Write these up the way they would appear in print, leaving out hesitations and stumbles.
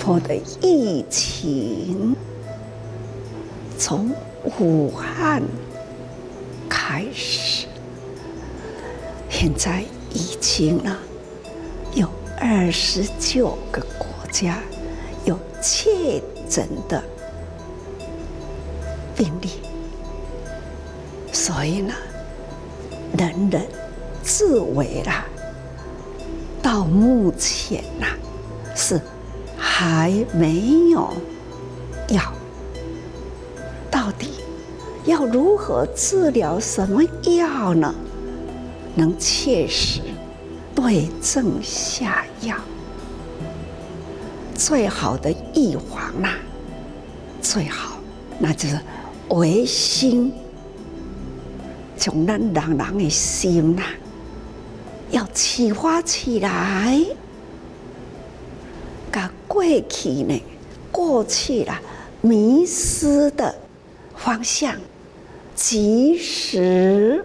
波的疫情从武汉开始，现在已经有29个国家有确诊的病例，所以人人自危到目前是还没有药，到底要如何治疗什么药呢？能切实对症下药，最好的预防最好那就是维心，从咱人的心要启发起来，把过去迷失的方向，及时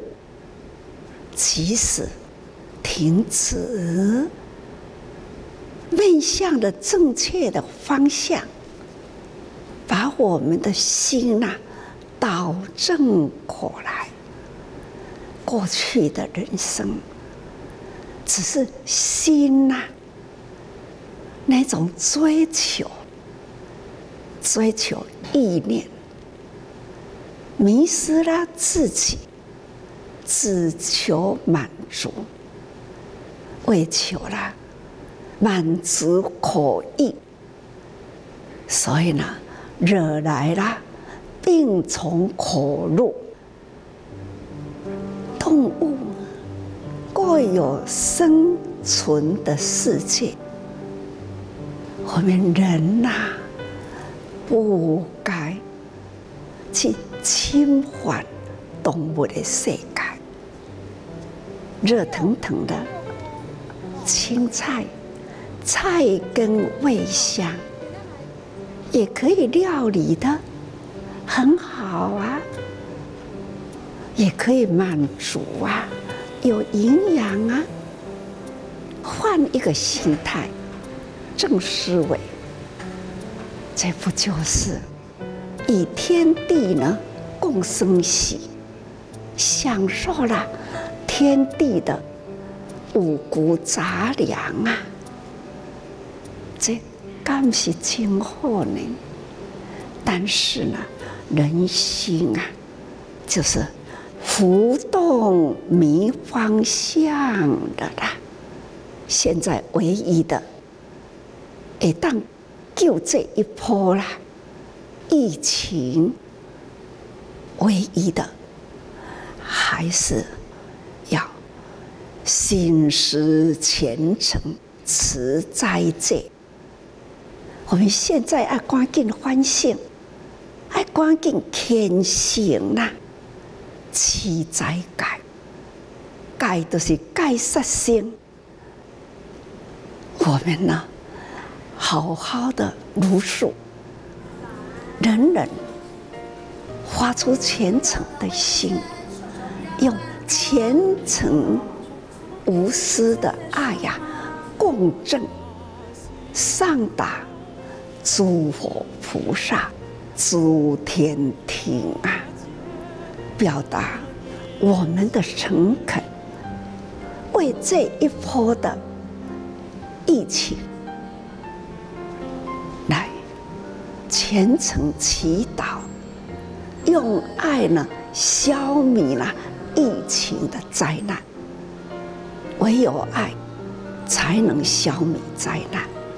停止，面向的正确的方向，把我们的心导正过来。过去的人生只是心那种追求意念，迷失了自己，只求满足，为求满足口欲，所以惹来了病从口入。动物各有生存的世界，我们人不该去侵犯动物的世界。热腾腾的青菜，菜根味香，也可以料理的很好也可以满足有营养换一个心态，正思维，这不就是与天地共生息，享受了天地的五谷杂粮这敢是真好呢？但是人心就是浮动迷方向的现在唯一的会当救这一波疫情，唯一的还是要心思虔诚，持斋戒。我们现在要赶紧反省，要赶紧虔诚持斋戒，戒就是戒杀生。我们好好的如数，人人发出虔诚的心，用虔诚无私的爱共振上达诸佛菩萨、诸天庭表达我们的诚恳，为这一波的疫情来虔诚祈祷，用爱消弭了疫情的灾难。唯有爱才能消弭灾难。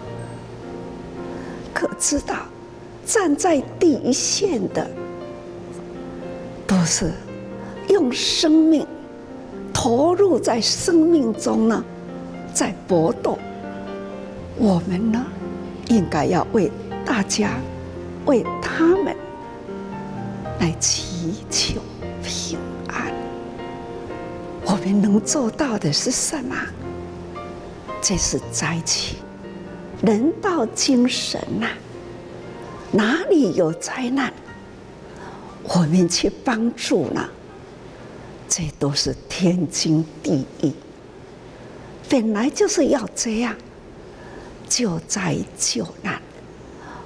可知道，站在第一线的都是用生命投入在生命中在搏斗。我们应该要为大家，为他们来祈求平安。我们能做到的是什么？这是斋期，人道精神哪里有灾难，我们去帮助这都是天经地义。本来就是要这样，救灾救难，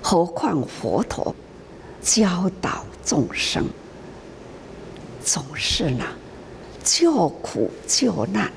何况佛陀教导众生，总是呢救苦救难，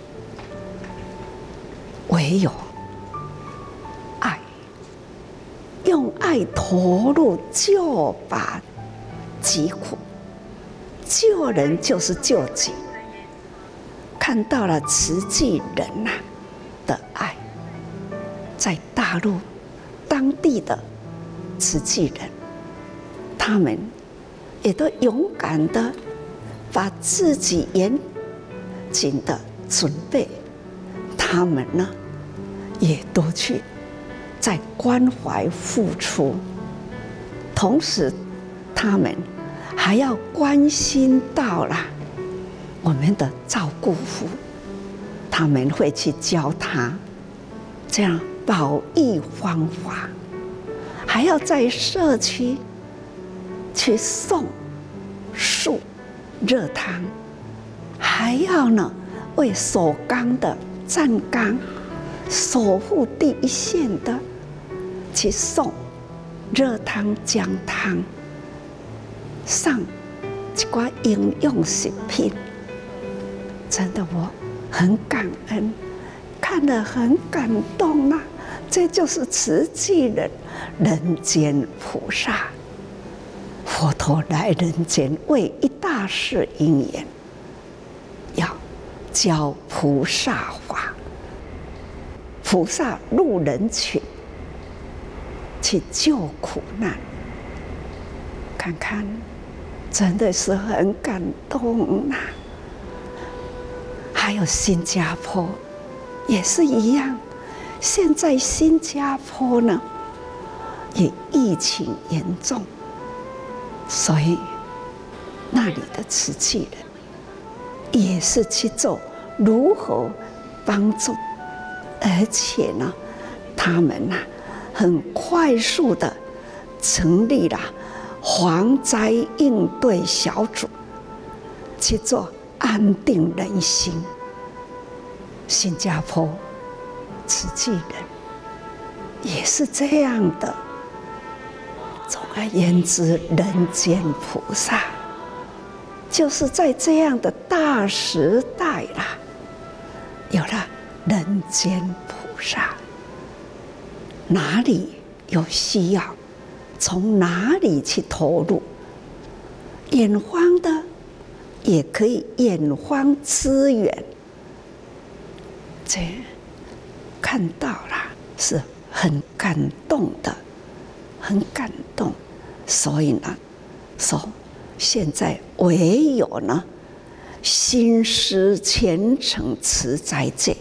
唯有爱，用爱投入救拔疾苦，救人就是救己。看到了慈济人的爱，在大陆当地的慈济人，他们也都勇敢的把自己严谨的准备，他们呢也都去在关怀付出，同时他们还要关心到了我们的照顾夫，他们会去教他这样保育方法，还要在社区去送树热汤，还要呢为守岗的站岗守护第一线的去送热汤姜汤，上一寡营养食品。真的我很感恩，看了很感动啊！这就是慈济人，人间菩萨。佛陀来人间为一大事因缘，要教菩萨法，菩萨入人群去救苦难。看看，真的是很感动啊！还有新加坡也是一样，现在新加坡呢也疫情严重，所以那里的慈济人也是去做如何帮助，而且呢，他们很快速的成立了蝗灾应对小组，去做安定人心。新加坡慈济人也是这样的。总而言之，人间菩萨就是在这样的大时代啦，有了人间菩萨，哪里有需要，从哪里去投入，远方的也可以远方支援。这看到了是很感动的，很感动。所以呢，说现在唯有呢心思虔诚持斋戒，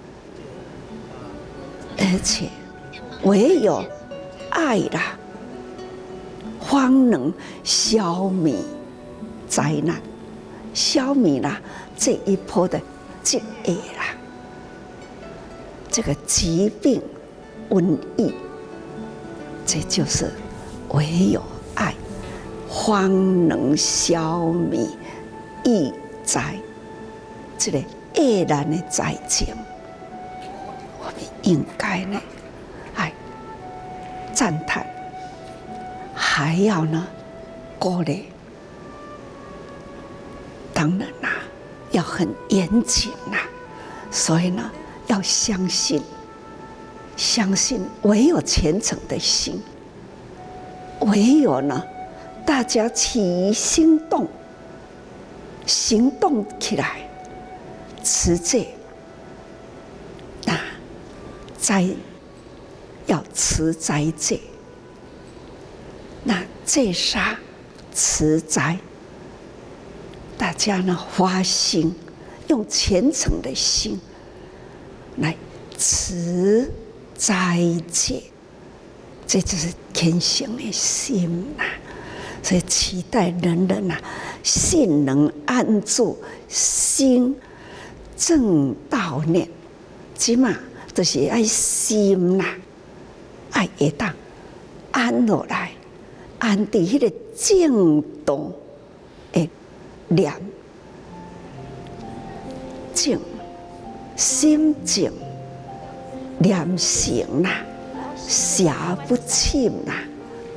而且唯有爱啦，方能消弭灾难，消弭了这一波的疾疫啦，这个疾病、瘟疫，这就是唯有爱，方能消弭疫灾，这个恶难的灾情，我们应该呢，赞叹，还要呢鼓励。当然啦，要很严谨啦，所以呢，要相信，相信唯有虔诚的心，唯有呢，大家起心动，行动起来，持戒，那斋要持斋戒，那戒杀持斋。大家呢发心，用虔诚的心来持斋戒，这就是虔诚的心呐。所以期待人人信能安住，心正道念，起码就是爱心爱会当安落来，安伫迄个正道的。念静，心静，念行邪不侵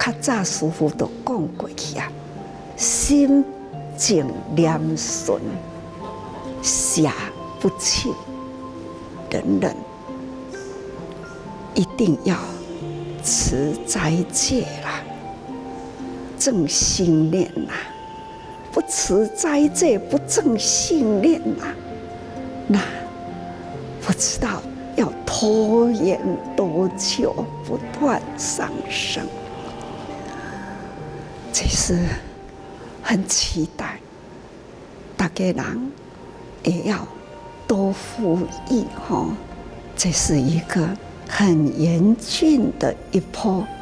较早师父都讲过去啊，心静念顺，下不侵，人人一定要持斋戒啦，正心念啦。不持斋戒，不正信念啦，那不知道要拖延多久，不断上升。这是很期待，大家人也要多付益哈。这是一个很严峻的一波